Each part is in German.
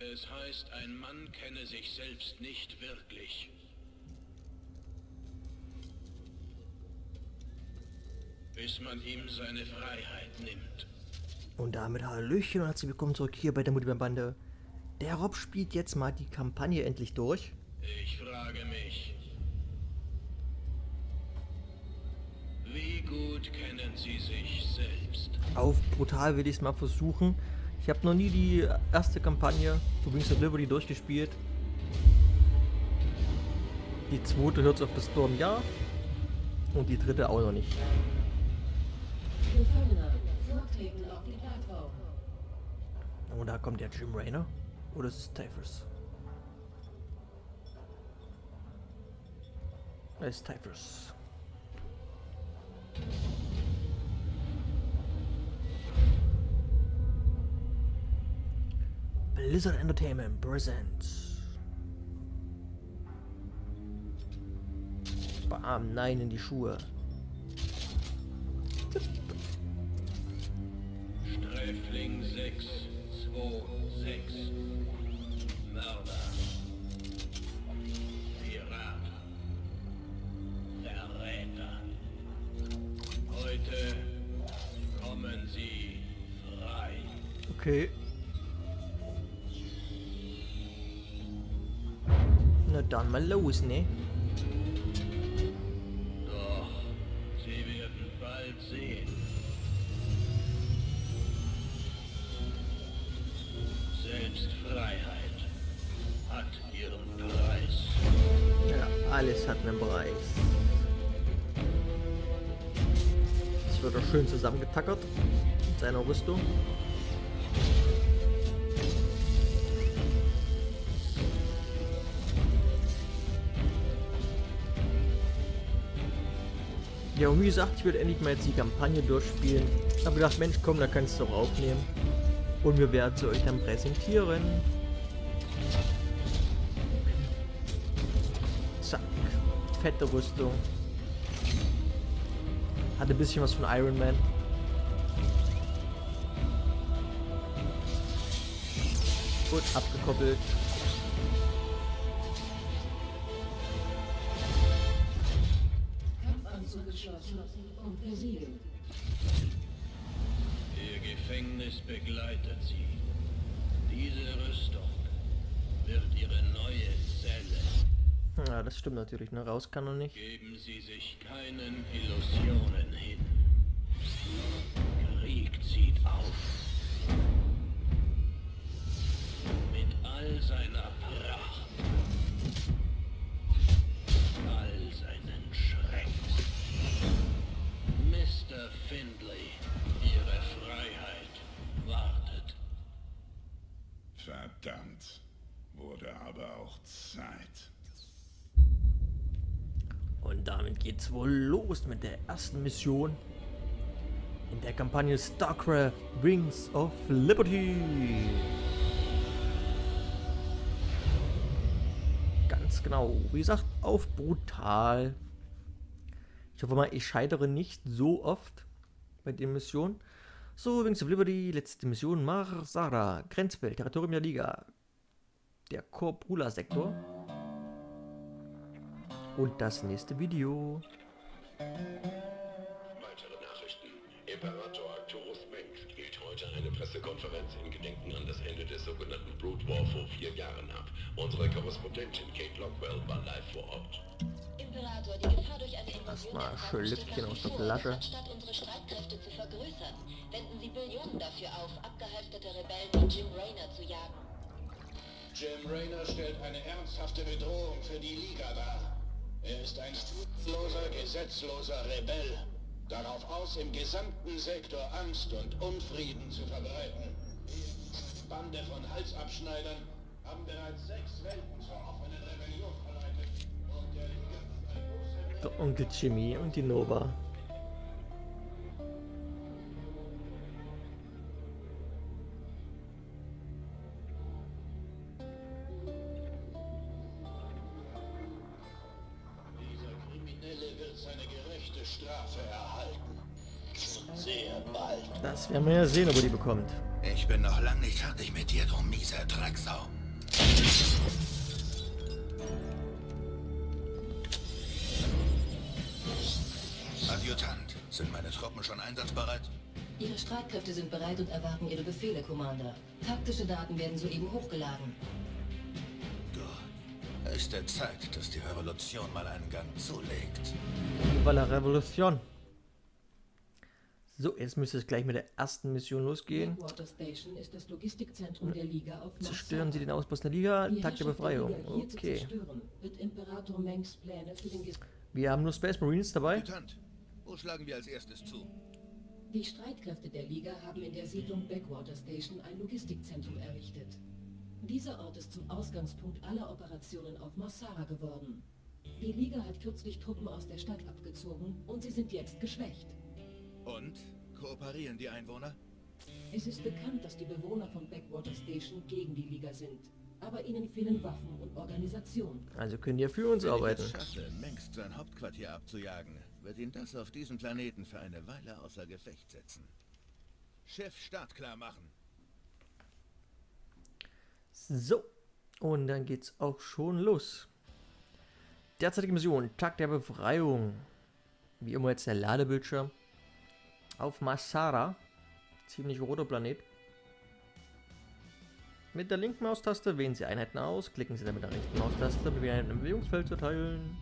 Es heißt, ein Mann kenne sich selbst nicht wirklich. Bis man ihm seine Freiheit nimmt. Und damit Hallöchen und herzlich willkommen zurück hier bei der Multiplayer-Bande. Der Rob spielt jetzt mal die Kampagne endlich durch. Ich frage mich, wie gut kennen Sie sich selbst? Auf brutal will ich es mal versuchen. Ich habe noch nie die erste Kampagne für Wings of Liberty durchgespielt. Die zweite Hearts of the Storm ja. Und die dritte auch noch nicht. Oh, da kommt der Jim Raynor. Oder ist es Typhus? Es ist Typhus. Blizzard Entertainment presents. Bam, nein in die Schuhe. Sträfling 626. Mörder. Pirat. Verräter. Heute kommen Sie frei. Okay. Na dann mal los, ne? Doch, Sie werden bald sehen. Selbst Freiheit hat ihren Preis. Ja, alles hat einen Preis. Jetzt wird er schön zusammengetackert mit seiner Rüstung. Ja, und wie gesagt, ich würde endlich mal jetzt die Kampagne durchspielen. Ich habe gedacht, Mensch, komm, da kannst du auch aufnehmen. Und wir werden sie euch dann präsentieren. Zack. Fette Rüstung. Hat ein bisschen was von Iron Man. Gut, abgekoppelt. Und besiegt. Ihr Gefängnis begleitet Sie. Diese Rüstung wird Ihre neue Zelle. Ja, das stimmt natürlich, ne? Raus kann er nicht. Geben Sie sich keinen Illusionen hin. Krieg zieht auf. Mit all seiner Pracht. All seinen Schrecken. Mr. Findlay, Ihre Freiheit wartet. Verdammt. Wurde aber auch Zeit. Und damit geht's wohl los mit der ersten Mission in der Kampagne StarCraft Wings of Liberty. Ganz genau, wie gesagt, auf brutal. Ich hoffe mal, ich scheitere nicht so oft bei den Missionen. So, Wings of Liberty, letzte Mission, Marsara, Grenzwelt, Territorium der Liga. Der Corpula-Sektor. Und das nächste Video. Weitere Nachrichten. Imperator Arcturus Mensch hielt heute eine Pressekonferenz in Gedenken an das Ende des sogenannten Brood War vor 4 Jahren ab. Unsere Korrespondentin Kate Lockwell war live vor Ort. Imperator, die Gefahr durch eine Invasion Erstmal der Schlückchen aus der Flasche. Flasche. Anstatt unsere Streitkräfte zu vergrößern, wenden sie Billionen dafür auf, abgehalfterte Rebellen wie Jim Raynor zu jagen. Jim Raynor stellt eine ernsthafte Bedrohung für die Liga dar. Er ist ein skrupelloser, gesetzloser Rebell. Darauf aus, im gesamten Sektor Angst und Unfrieden zu verbreiten. Die Bande von Halsabschneidern haben bereits 6 Welten zur offenen Rebellion verleitet. Und der Liga ist ein großer Der Onkel Jimmy und die Nova. Dieser Kriminelle wird seine gerechte Strafe erhalten. Sehr bald. Das werden wir ja sehen, ob er die bekommt. Ich bin noch lang nicht fertig mit dir, du mieser Drecksau. Adjutant, sind meine Truppen schon einsatzbereit? Ihre Streitkräfte sind bereit und erwarten Ihre Befehle, Commander. Taktische Daten werden soeben hochgeladen. Gut. Es ist der Zeit, dass die Revolution mal einen Gang zulegt. Viva la Revolution. So, jetzt müsste es gleich mit der ersten Mission losgehen. Blackwater Station ist das Logistikzentrum der Liga auf Zerstören Sie den Ausposten der Liga, Tag der Befreiung. Okay. Wird Imperator Mengs Pläne für den Wir haben nur Space Marines dabei. Adjutant, wo schlagen wir als erstes zu? Die Streitkräfte der Liga haben in der Siedlung Blackwater Station ein Logistikzentrum errichtet. Dieser Ort ist zum Ausgangspunkt aller Operationen auf Massara geworden. Die Liga hat kürzlich Truppen aus der Stadt abgezogen und sie sind jetzt geschwächt. Und? Kooperieren die Einwohner? Es ist bekannt, dass die Bewohner von Blackwater Station gegen die Liga sind. Aber ihnen fehlen Waffen und Organisation. Also können die ja für uns arbeiten. Wenn ich es schaffe, Mengsk sein Hauptquartier abzujagen, wird ihn das auf diesem Planeten für eine Weile außer Gefecht setzen. Schiff startklar machen. So, und dann geht's auch schon los. Derzeitige Mission, Tag der Befreiung. Wie immer jetzt der Ladebildschirm. Auf Massara. Ziemlich roter Planet. Mit der linken Maustaste wählen Sie Einheiten aus, klicken Sie dann mit der rechten Maustaste, um die Einheiten im Bewegungsfeld zu teilen.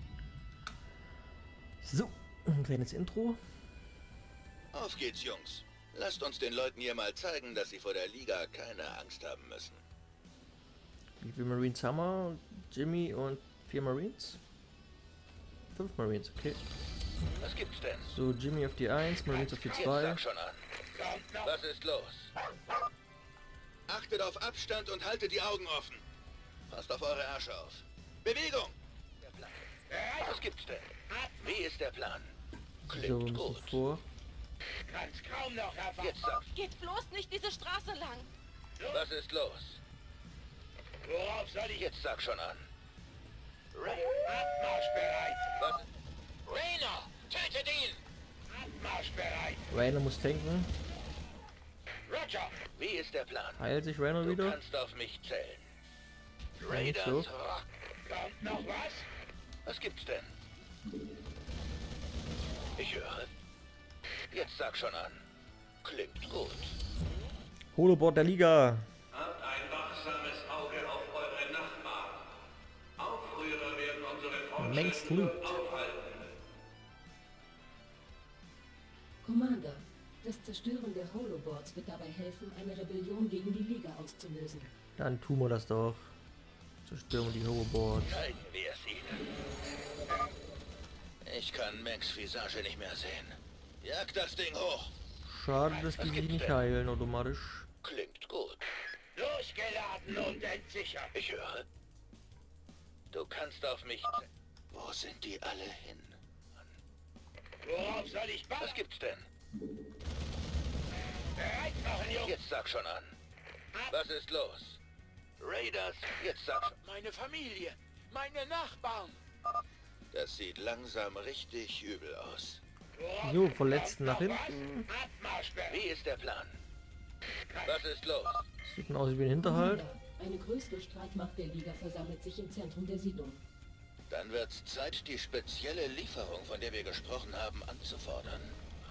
So, ein kleines Intro. Auf geht's, Jungs. Lasst uns den Leuten hier mal zeigen, dass sie vor der Liga keine Angst haben müssen. Wie viele Marines haben wir? Jimmy und 4 Marines? 5 Marines, okay. Was gibt's denn? So, Jimmy auf die 1, Marines auf die Jetzt 2. sag schon an. Was ist los? Achtet auf Abstand und haltet die Augen offen. Passt auf eure Ärsche auf. Bewegung! Der Plan. Was gibt's denn? Wie ist der Plan? So, ein Klingt bisschen gut. vor. Kann's kaum noch erwarten. Jetzt sag, Geht bloß nicht diese Straße lang. was ist los? Worauf soll ich jetzt? Jetzt sag schon an. Abmarschbereit. Was? Rainer, tötet ihn! Abmarschbereit. Rainer muss tanken. Roger. Wie ist der Plan? Heilt sich Rainer Du wieder? kannst auf mich zählen. Nicht Raiders so. Rock. Kommt noch was? Was gibt's denn? Ich höre. Jetzt sag schon an. Klingt gut. Holoboard der Liga. Habt ein wachsames Auge auf eure Nachbarn. Aufrührer werden unsere Längst Fortschritte lügt. aufhalten. Commander, das Zerstören der Holoboards wird dabei helfen, eine Rebellion gegen die Liga auszulösen. Dann tun wir das doch. Zerstören wir die Holoboards. Zeigen wir es ihnen. Ich kann Mengs Visage nicht mehr sehen. Jag das Ding hoch. Schade, dass die sich nicht heilen automatisch. Klingt gut. Losgeladen und entsichert. Ich höre. Du kannst auf mich... Wo sind die alle hin? Worauf soll ich Was bauen? gibt's denn? Bereit machen, Jungs. Jetzt sag schon an. Was ist los? Raiders, jetzt sag schon. Meine Familie. Meine Nachbarn. Das sieht langsam richtig übel aus. Worauf Jo, verletzt kommt nach noch hinten. was? Abmarschbereit. Wie ist der Plan? Was ist los? Sieht aus wie ein Hinterhalt. Commander, eine größere Streitmacht der Liga versammelt sich im Zentrum der Siedlung. Dann wird's Zeit, die spezielle Lieferung, von der wir gesprochen haben, anzufordern.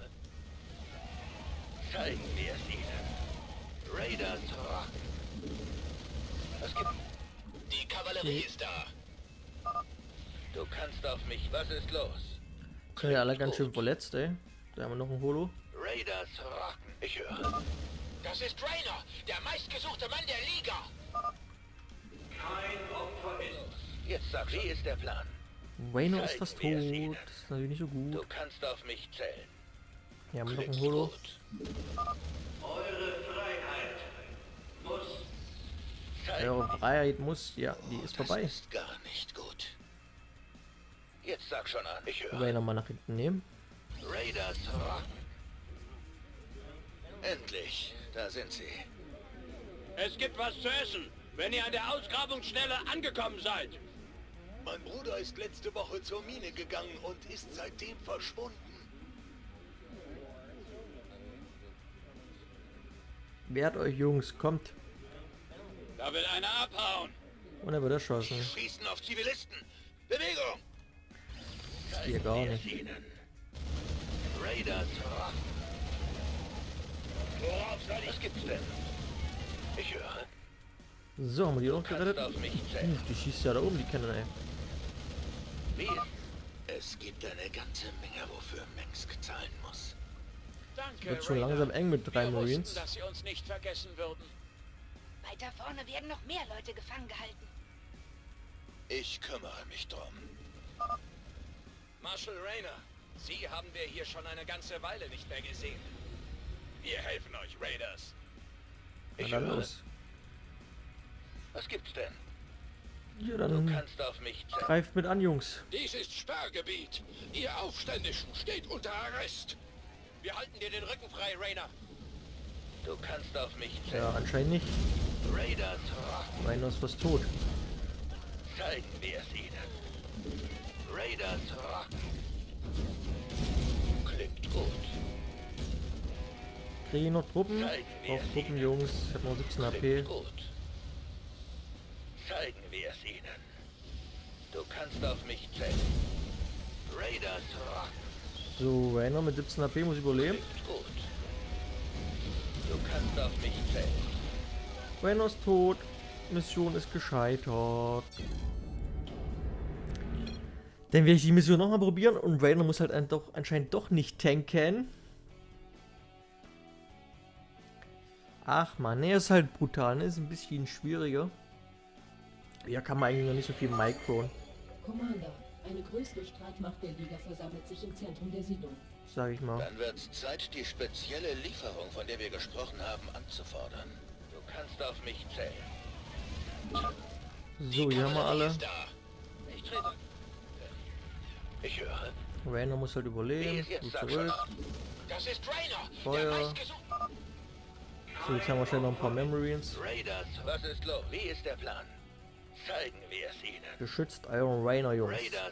Zeigen wir es ihnen. Raiders Rock. Was gibt... Die Kavallerie ist da. Du kannst auf mich... Was ist los? Sind ja alle ganz schön verletzt, ey. Da haben wir noch ein Holo. Raiders rocken. Ich höre. Das ist Rainer, der meistgesuchte Mann der Liga. Kein Opfer ist. Jetzt sag, wie ist der Plan? Rainer ist fast tot. Das ist natürlich nicht so Du gut. kannst auf mich zählen. Hier haben wir noch Klingt ein Holo. gut. Eure Freiheit muss. Eure Freiheit muss, ja, die ist vorbei. Das ist gar nicht gut. Jetzt sag schon an. Ich höre. Rainer mal nach hinten nehmen. Raiders rocken. Endlich. Da sind sie. Es gibt was zu essen, wenn ihr an der Ausgrabungsstelle angekommen seid. Mein Bruder ist letzte Woche zur Mine gegangen und ist seitdem verschwunden. Wehrt euch, Jungs, kommt. Da will einer abhauen. Und er wird erschossen. Schießen auf Zivilisten. Bewegung! Hier gar nicht. Raiders Rock. Worauf soll ich? Was gibt's denn? Ich höre. So, haben wir die auch noch gerettet? Auf mich zählen. Die schießt ja da oben, die kennen ey. Wie? Es gibt eine ganze Menge, wofür Mengsk zahlen muss. Danke, Wird schon Rainer. langsam eng mit 3 Wir Marines. wussten, dass sie uns nicht vergessen würden. Weiter vorne werden noch mehr Leute gefangen gehalten. Ich kümmere mich drum. Marshal Rainer, Sie haben wir hier schon eine ganze Weile nicht mehr gesehen. Wir helfen euch, Raiders. Na dann los. Was gibt's denn? Ja, Du dann kannst auf mich zählen. greift mit an, Jungs. Dies ist Sperrgebiet. Ihr Aufständischen steht unter Arrest. Wir halten dir den Rücken frei, Rainer. Du kannst auf mich zählen. Ja, anscheinend nicht. Raiders Rock. Rainer ist fast tot. Zeigen wir es ihnen. Raiders Rock. Klingt gut. Kriege ich noch Truppen? Auch Truppen, Jungs. Ich habe noch 17 AP. Klingt gut. Zeigen wir es ihnen. Du kannst auf mich zählen. Raiders Rock. So, Rainer mit 17 AP muss überleben. Klingt gut. Du kannst auf mich zählen. Rainer ist tot. Mission ist gescheitert. Dann werde ich die Mission nochmal probieren und Rainer muss halt anscheinend doch nicht tanken. Ach man, ne, ist halt brutal, ne? Ist ein bisschen schwieriger. Ja, kann man eigentlich noch nicht so viel micron. Commander, eine größere Streitmacht der Liga versammelt sich im Zentrum der Siedlung. Sag ich mal. Dann wird's Zeit, die spezielle Lieferung, von der wir gesprochen haben, anzufordern. Du kannst auf mich zählen. So, hier haben wir alle. Ich trete. Ich höre. Rainer muss halt überleben. Gut zurück. Das ist Rainer. Feuer. So, jetzt haben wir schnell noch ein paar Memories. Raiders, was ist los? Wie ist der Plan? Zeigen wir es ihnen. Geschützt Iron Rainer, Jungs. Raiders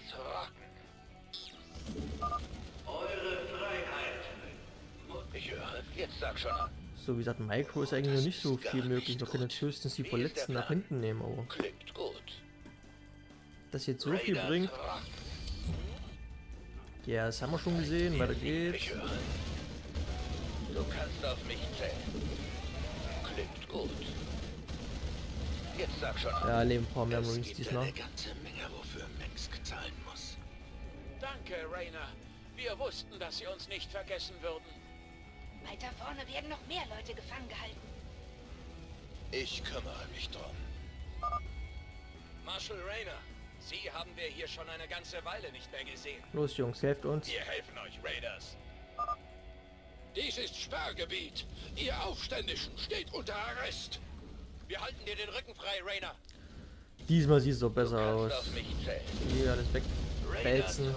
rocken. Eure Freiheit. Ich höre. Jetzt sag schon an. So, wie gesagt, Micro ist eigentlich noch nicht so viel möglich. Wir können jetzt höchstens die Verletzten nach hinten nehmen, aber Klingt gut. das jetzt so viel bringt. Ja, das haben wir schon gesehen. Weiter geht's. Ich höre. Du kannst auf mich zählen. Klingt gut. Jetzt sag schon an. Ja, leben ein paar Es Memories gibt diesmal. eine ganze Menge, wofür Mengsk zahlen muss. Danke, Rainer. Wir wussten, dass sie uns nicht vergessen würden. Weiter vorne werden noch mehr Leute gefangen gehalten. Ich kümmere mich drum. Marshal Rainer, Sie haben wir hier schon eine ganze Weile nicht mehr gesehen. Los, Jungs, helft uns. Wir helfen euch, Raiders. Dies ist Sperrgebiet. Ihr Aufständischen steht unter Arrest. Wir halten dir den Rücken frei, Rainer. Diesmal sieht es doch besser Kannst aus. auf mich zählen. Hier alles wegwälzen.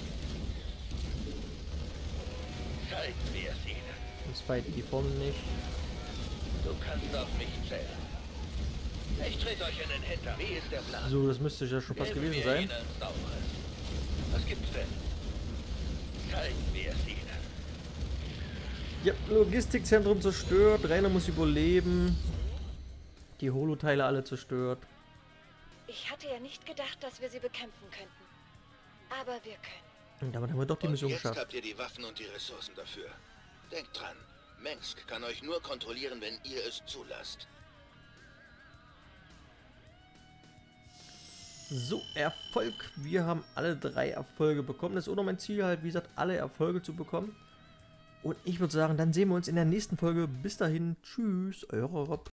Zeigen wir es ihnen. Uns fighten die vorne nicht. Du kannst auf mich zählen. Ich trete euch in den Hintern. Wie ist der Plan? So, das müsste ja schon fast Geben gewesen wir sein. ihnen Sauberes. Was gibt's denn? Zeigen wir es ihnen. Ja, Logistikzentrum zerstört. Rainer muss überleben. Die Holo-Teile alle zerstört. Ich hatte ja nicht gedacht, dass wir sie bekämpfen könnten. Aber wir können. Und damit haben wir doch die Und Mission jetzt geschafft. habt ihr die Waffen und die Ressourcen dafür. Denkt dran, Mengsk kann euch nur kontrollieren, wenn ihr es zulasst. So, Erfolg. Wir haben alle 3 Erfolge bekommen. Das ist auch noch mein Ziel, halt, wie gesagt, alle Erfolge zu bekommen. Und ich würde sagen, dann sehen wir uns in der nächsten Folge. Bis dahin, tschüss, euer Rob.